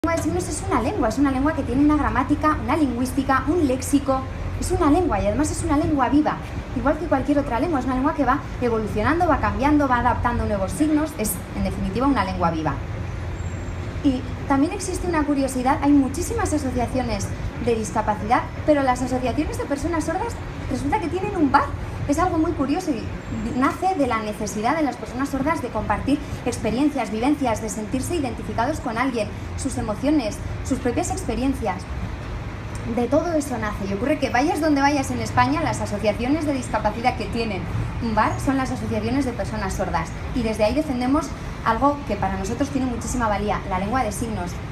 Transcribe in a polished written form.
La lengua de signos es una lengua que tiene una gramática, una lingüística, un léxico. Es una lengua y además es una lengua viva, igual que cualquier otra lengua. Es una lengua que va evolucionando, va cambiando, va adaptando nuevos signos. Es, en definitiva, una lengua viva. Y también existe una curiosidad, hay muchísimas asociaciones de discapacidad, pero las asociaciones de personas sordas resulta que tienen un bar. Es algo muy curioso y nace de la necesidad de las personas sordas de compartir experiencias, vivencias, de sentirse identificados con alguien, sus emociones, sus propias experiencias. De todo eso nace y ocurre que vayas donde vayas en España, las asociaciones de discapacidad que tienen un bar son las asociaciones de personas sordas y desde ahí defendemos algo que para nosotros tiene muchísima valía, la lengua de signos.